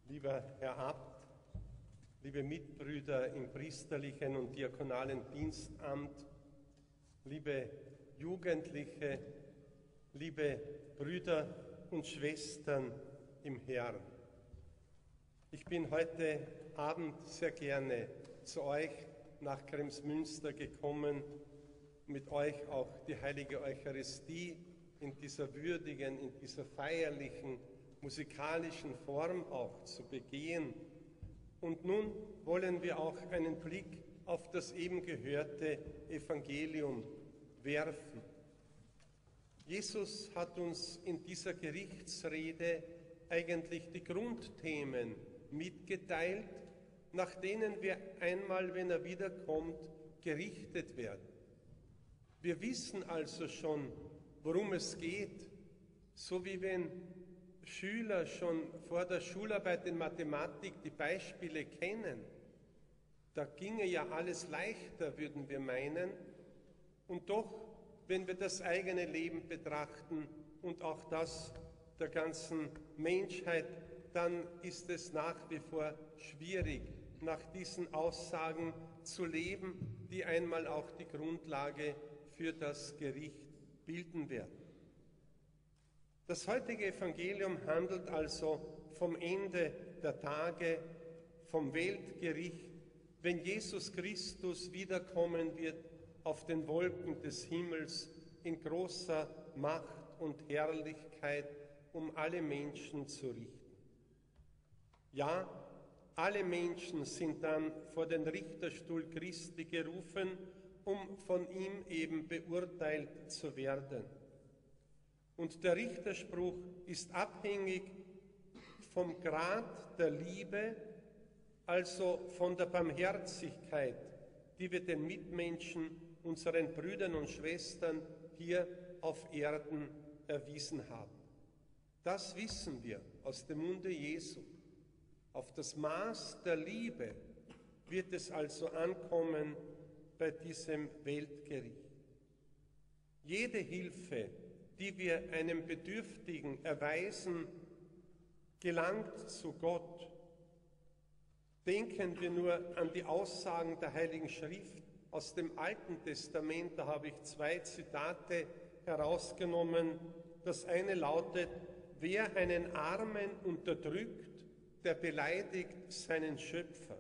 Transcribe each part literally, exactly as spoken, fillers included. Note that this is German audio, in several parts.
Lieber Herr Abt, liebe Mitbrüder im priesterlichen und diakonalen Dienstamt, liebe Jugendliche, liebe Brüder und Schwestern im Herrn. Ich bin heute Abend sehr gerne zu euch nach Kremsmünster gekommen, mit euch auch die heilige Eucharistie in dieser würdigen, in dieser feierlichen, musikalischen Form auch zu begehen. Und nun wollen wir auch einen Blick auf das eben gehörte Evangelium werfen. Jesus hat uns in dieser Gerichtsrede eigentlich die Grundthemen mitgeteilt, nach denen wir einmal, wenn er wiederkommt, gerichtet werden. Wir wissen also schon, worum es geht, so wie wenn Schüler schon vor der Schularbeit in Mathematik die Beispiele kennen. Da ginge ja alles leichter, würden wir meinen. Und doch, wenn wir das eigene Leben betrachten und auch das der ganzen Menschheit, dann ist es nach wie vor schwierig, nach diesen Aussagen zu leben, die einmal auch die Grundlage für das Gericht bilden werden. Das heutige Evangelium handelt also vom Ende der Tage, vom Weltgericht, wenn Jesus Christus wiederkommen wird auf den Wolken des Himmels in großer Macht und Herrlichkeit, um alle Menschen zu richten. Ja, alle Menschen sind dann vor den Richterstuhl Christi gerufen, um von ihm eben beurteilt zu werden. Und der Richterspruch ist abhängig vom Grad der Liebe, also von der Barmherzigkeit, die wir den Mitmenschen, unseren Brüdern und Schwestern hier auf Erden erwiesen haben. Das wissen wir aus dem Munde Jesu. Auf das Maß der Liebe wird es also ankommen bei diesem Weltgericht. Jede Hilfe, die wir einem Bedürftigen erweisen, gelangt zu Gott. Denken wir nur an die Aussagen der Heiligen Schrift aus dem Alten Testament. Da habe ich zwei Zitate herausgenommen. Das eine lautet: Wer einen Armen unterdrückt, der beleidigt seinen Schöpfer.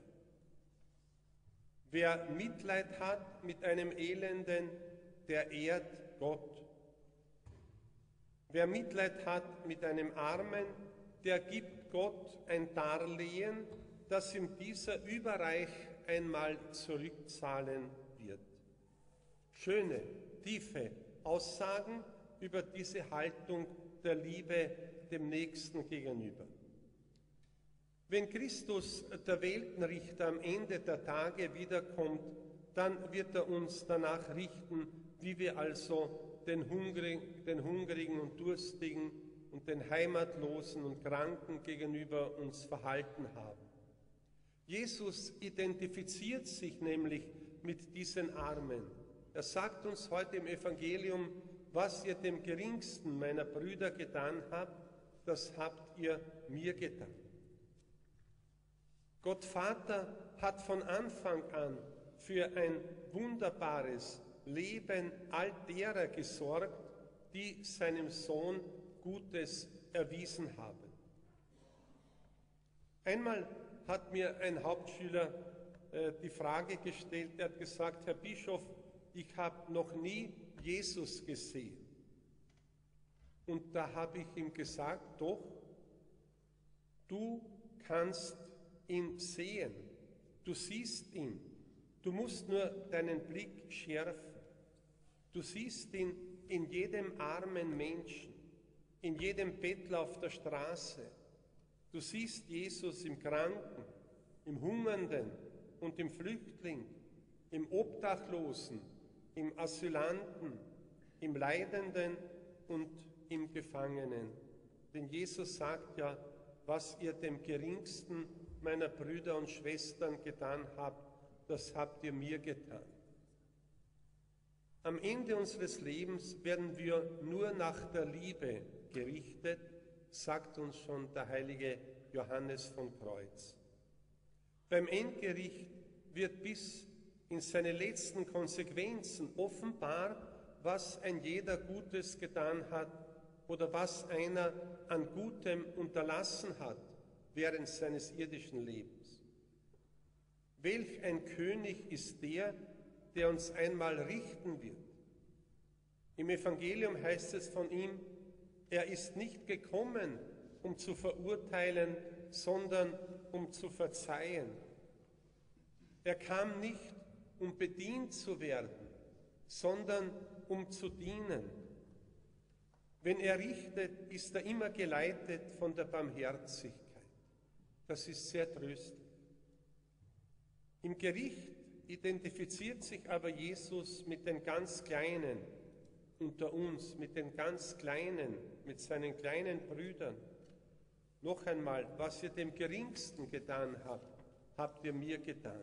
Wer Mitleid hat mit einem Elenden, der ehrt Gott. Wer Mitleid hat mit einem Armen, der gibt Gott ein Darlehen, das ihm dieser überreich einmal zurückzahlen wird. Schöne, tiefe Aussagen über diese Haltung der Liebe dem Nächsten gegenüber. Wenn Christus, der Weltenrichter, am Ende der Tage wiederkommt, dann wird er uns danach richten, wie wir also den Hungrigen, den Hungrigen und Durstigen und den Heimatlosen und Kranken gegenüber uns verhalten haben. Jesus identifiziert sich nämlich mit diesen Armen. Er sagt uns heute im Evangelium: Was ihr dem geringsten meiner Brüder getan habt, das habt ihr mir getan. Gott Vater hat von Anfang an für ein wunderbares Leben all derer gesorgt, die seinem Sohn Gutes erwiesen haben. Einmal hat mir ein Hauptschüler äh, die Frage gestellt, er hat gesagt: Herr Bischof, ich habe noch nie Jesus gesehen. Und da habe ich ihm gesagt: Doch, du kannst ihn sehen, du siehst ihn, du musst nur deinen Blick schärfen. Du siehst ihn in jedem armen Menschen, in jedem Bettler auf der Straße. Du siehst Jesus im Kranken, im Hungernden und im Flüchtling, im Obdachlosen, im Asylanten, im Leidenden und im Gefangenen. Denn Jesus sagt ja: Was ihr dem geringsten meiner Brüder und Schwestern getan habt, das habt ihr mir getan. Am Ende unseres Lebens werden wir nur nach der Liebe gerichtet, sagt uns schon der heilige Johannes von Kreuz. Beim Endgericht wird bis in seine letzten Konsequenzen offenbar, was ein jeder Gutes getan hat oder was einer an Gutem unterlassen hat während seines irdischen Lebens. Welch ein König ist der, der uns einmal richten wird. Im Evangelium heißt es von ihm, er ist nicht gekommen, um zu verurteilen, sondern um zu verzeihen. Er kam nicht, um bedient zu werden, sondern um zu dienen. Wenn er richtet, ist er immer geleitet von der Barmherzigkeit. Das ist sehr tröstlich. Im Gericht identifiziert sich aber Jesus mit den ganz Kleinen unter uns, mit den ganz Kleinen, mit seinen kleinen Brüdern. Noch einmal, was ihr dem Geringsten getan habt, habt ihr mir getan.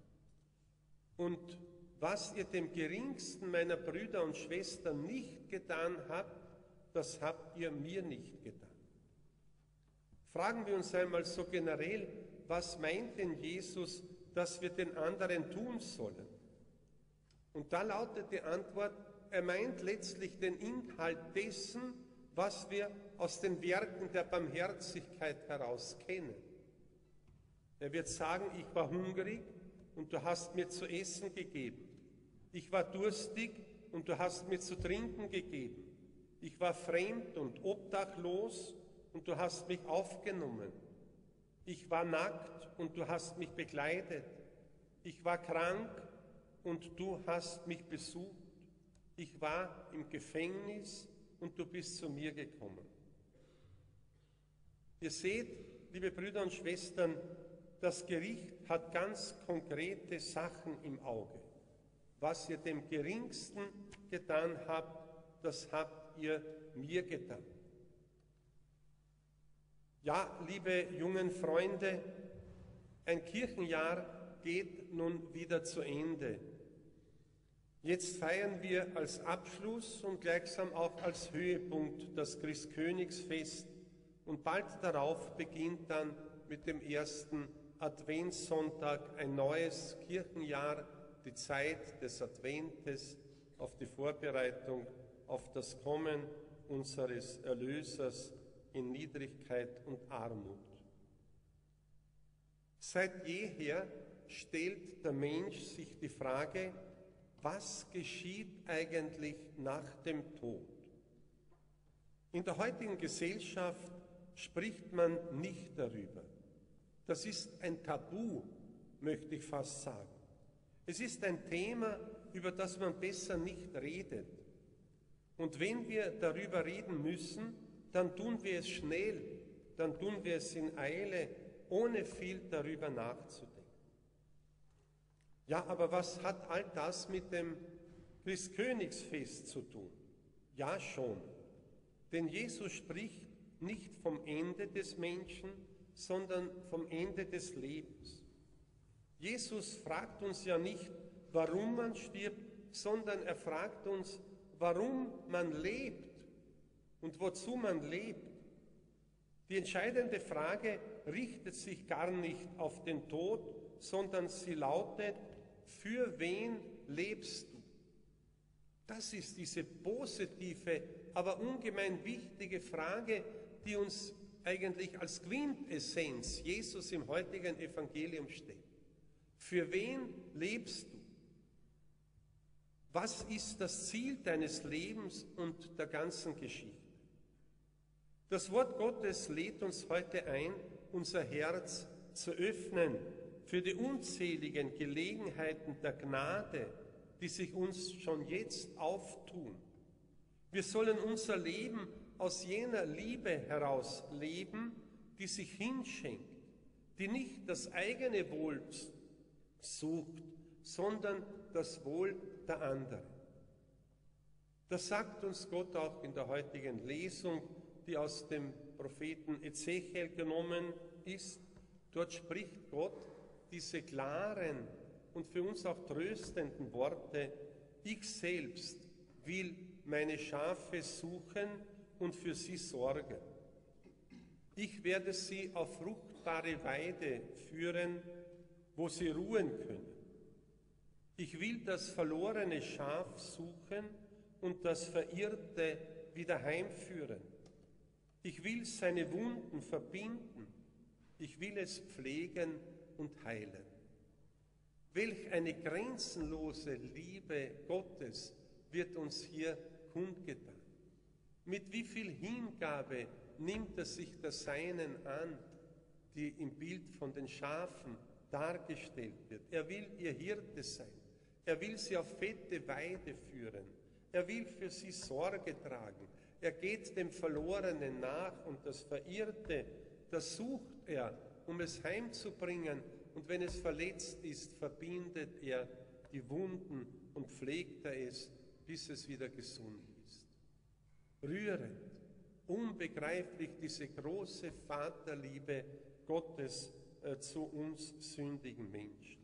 Und was ihr dem Geringsten meiner Brüder und Schwestern nicht getan habt, das habt ihr mir nicht getan. Fragen wir uns einmal so generell, was meint denn Jesus, dass wir den anderen tun sollen? Und da lautet die Antwort, er meint letztlich den Inhalt dessen, was wir aus den Werken der Barmherzigkeit heraus kennen. Er wird sagen, ich war hungrig und du hast mir zu essen gegeben. Ich war durstig und du hast mir zu trinken gegeben. Ich war fremd und obdachlos und du hast mich aufgenommen. Ich war nackt und du hast mich bekleidet. Ich war krank und du hast mich besucht. Ich war im Gefängnis und du bist zu mir gekommen. Ihr seht, liebe Brüder und Schwestern, das Gericht hat ganz konkrete Sachen im Auge. Was ihr dem Geringsten getan habt, das habt ihr mir getan. Ja, liebe jungen Freunde, ein Kirchenjahr geht nun wieder zu Ende. Jetzt feiern wir als Abschluss und gleichsam auch als Höhepunkt das Christkönigsfest und bald darauf beginnt dann mit dem ersten Adventssonntag ein neues Kirchenjahr, die Zeit des Adventes auf die Vorbereitung auf das Kommen unseres Erlösers in Niedrigkeit und Armut. Seit jeher stellt der Mensch sich die Frage, was geschieht eigentlich nach dem Tod? In der heutigen Gesellschaft spricht man nicht darüber. Das ist ein Tabu, möchte ich fast sagen. Es ist ein Thema, über das man besser nicht redet. Und wenn wir darüber reden müssen, dann tun wir es schnell, dann tun wir es in Eile, ohne viel darüber nachzudenken. Ja, aber was hat all das mit dem Christkönigsfest zu tun? Ja, schon. Denn Jesus spricht nicht vom Ende des Menschen, sondern vom Ende des Lebens. Jesus fragt uns ja nicht, warum man stirbt, sondern er fragt uns, warum man lebt und wozu man lebt. Die entscheidende Frage richtet sich gar nicht auf den Tod, sondern sie lautet, für wen lebst du? Das ist diese positive, aber ungemein wichtige Frage, die uns eigentlich als Quintessenz Jesus im heutigen Evangelium stellt. Für wen lebst du? Was ist das Ziel deines Lebens und der ganzen Geschichte? Das Wort Gottes lädt uns heute ein, unser Herz zu öffnen für die unzähligen Gelegenheiten der Gnade, die sich uns schon jetzt auftun. Wir sollen unser Leben aus jener Liebe heraus leben, die sich hinschenkt, die nicht das eigene Wohl sucht, sondern das Wohl der anderen. Das sagt uns Gott auch in der heutigen Lesung, die aus dem Propheten Ezechiel genommen ist. Dort spricht Gott diese klaren und für uns auch tröstenden Worte: Ich selbst will meine Schafe suchen und für sie sorgen. Ich werde sie auf fruchtbare Weide führen, wo sie ruhen können. Ich will das verlorene Schaf suchen und das Verirrte wieder heimführen. Ich will seine Wunden verbinden. Ich will es pflegen und heilen. Welch eine grenzenlose Liebe Gottes wird uns hier kundgetan. Mit wie viel Hingabe nimmt er sich der Seinen an, die im Bild von den Schafen dargestellt wird. Er will ihr Hirte sein. Er will sie auf fette Weide führen. Er will für sie Sorge tragen. Er geht dem Verlorenen nach und das Verirrte, das sucht er, um es heimzubringen. Und wenn es verletzt ist, verbindet er die Wunden und pflegt er es, bis es wieder gesund ist. Rührend, unbegreiflich diese große Vaterliebe Gottes äh, zu uns sündigen Menschen.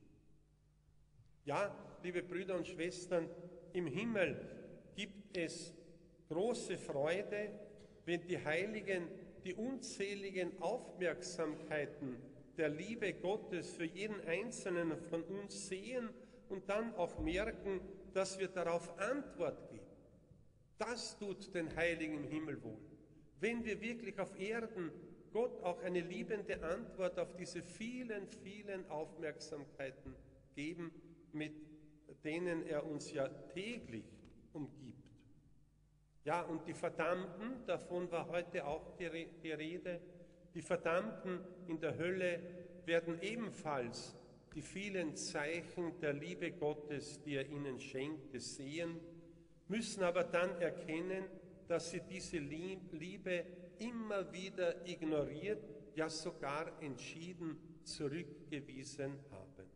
Ja, liebe Brüder und Schwestern, im Himmel gibt es große Freude, wenn die Heiligen die unzähligen Aufmerksamkeiten der Liebe Gottes für jeden Einzelnen von uns sehen und dann auch merken, dass wir darauf Antwort geben. Das tut den Heiligen im Himmel wohl. Wenn wir wirklich auf Erden Gott auch eine liebende Antwort auf diese vielen, vielen Aufmerksamkeiten geben, mit denen er uns ja täglich umgibt. Ja, und die Verdammten, davon war heute auch die Rede, die Verdammten in der Hölle werden ebenfalls die vielen Zeichen der Liebe Gottes, die er ihnen schenkte, sehen, müssen aber dann erkennen, dass sie diese Liebe immer wieder ignoriert, ja sogar entschieden zurückgewiesen haben.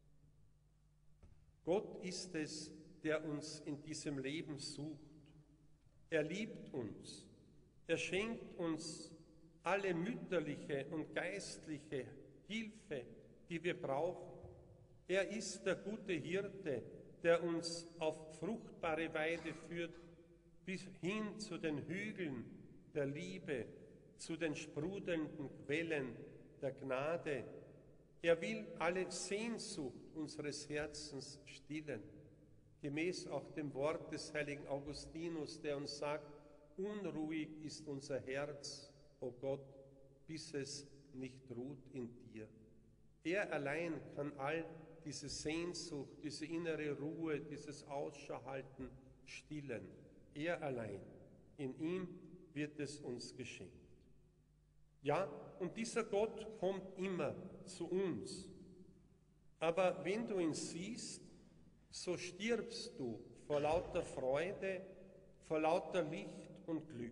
Gott ist es, der uns in diesem Leben sucht. Er liebt uns. Er schenkt uns alle mütterliche und geistliche Hilfe, die wir brauchen. Er ist der gute Hirte, der uns auf fruchtbare Weide führt, bis hin zu den Hügeln der Liebe, zu den sprudelnden Quellen der Gnade. Er will alle Sehnsucht unseres Herzens stillen, gemäß auch dem Wort des heiligen Augustinus, der uns sagt, unruhig ist unser Herz, o Gott, bis es nicht ruht in dir. Er allein kann all diese Sehnsucht, diese innere Ruhe, dieses Ausschauhalten stillen. Er allein, in ihm wird es uns geschenkt. Ja, und dieser Gott kommt immer zu uns. Aber wenn du ihn siehst, so stirbst du vor lauter Freude, vor lauter Licht und Glück.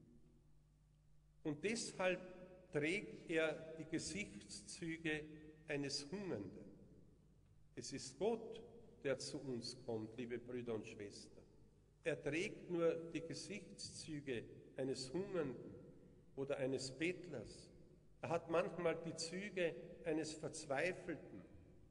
Und deshalb trägt er die Gesichtszüge eines Hungernden. Es ist Gott, der zu uns kommt, liebe Brüder und Schwestern. Er trägt nur die Gesichtszüge eines Hungernden oder eines Bettlers. Er hat manchmal die Züge eines Verzweifelten,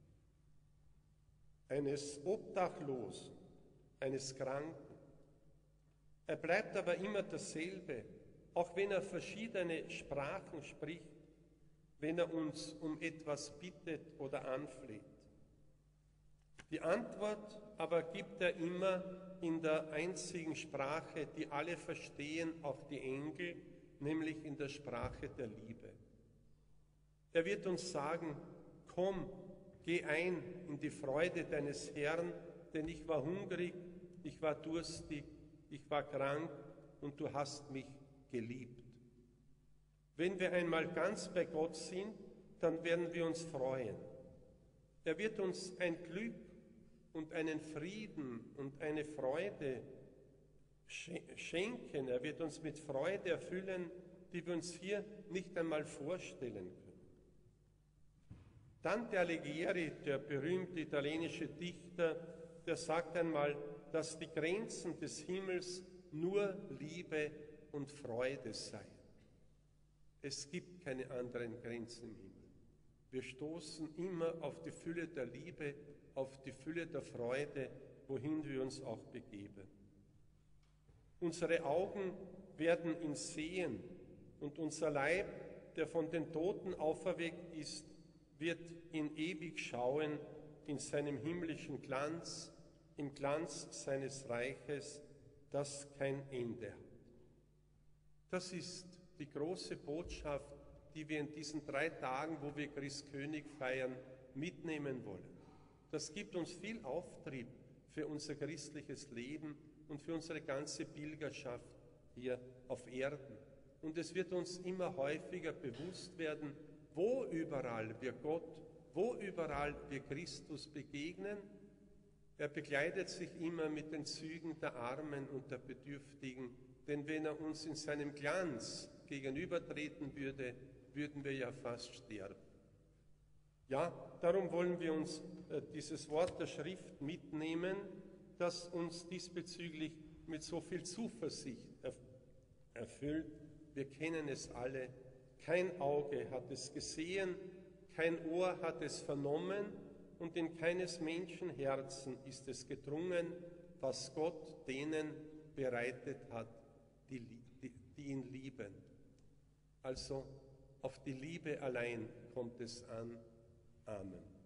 eines Obdachlosen, eines Kranken. Er bleibt aber immer dasselbe, auch wenn er verschiedene Sprachen spricht, wenn er uns um etwas bittet oder anfleht. Die Antwort aber gibt er immer in der einzigen Sprache, die alle verstehen, auch die Engel, nämlich in der Sprache der Liebe. Er wird uns sagen, komm, geh ein in die Freude deines Herrn, denn ich war hungrig, ich war durstig, ich war krank und du hast mich geliebt. Wenn wir einmal ganz bei Gott sind, dann werden wir uns freuen. Er wird uns ein Glück und einen Frieden und eine Freude schenken. Er wird uns mit Freude erfüllen, die wir uns hier nicht einmal vorstellen können. Dante Alighieri, der berühmte italienische Dichter, der sagt einmal, dass die Grenzen des Himmels nur Liebe und Freude seien. Es gibt keine anderen Grenzen im Himmel. Wir stoßen immer auf die Fülle der Liebe, auf die Fülle der Freude, wohin wir uns auch begeben. Unsere Augen werden ihn sehen und unser Leib der von den Toten auferweckt ist, wird ihn ewig schauen in seinem himmlischen Glanz, im Glanz seines Reiches, das kein Ende hat. Das ist die große Botschaft, die wir in diesen drei Tagen, wo wir Christkönig feiern, mitnehmen wollen. Das gibt uns viel Auftrieb für unser christliches Leben und für unsere ganze Pilgerschaft hier auf Erden. Und es wird uns immer häufiger bewusst werden, wo überall wir Gott, wo überall wir Christus begegnen. Er begleitet sich immer mit den Zügen der Armen und der Bedürftigen, denn wenn er uns in seinem Glanz gegenübertreten würde, würden wir ja fast sterben. Ja, darum wollen wir uns äh, dieses Wort der Schrift mitnehmen, das uns diesbezüglich mit so viel Zuversicht erfüllt. Wir kennen es alle. Kein Auge hat es gesehen, kein Ohr hat es vernommen und in keines Menschen Herzen ist es gedrungen, was Gott denen bereitet hat, die, die, die ihn lieben. Also auf die Liebe allein kommt es an. Amen.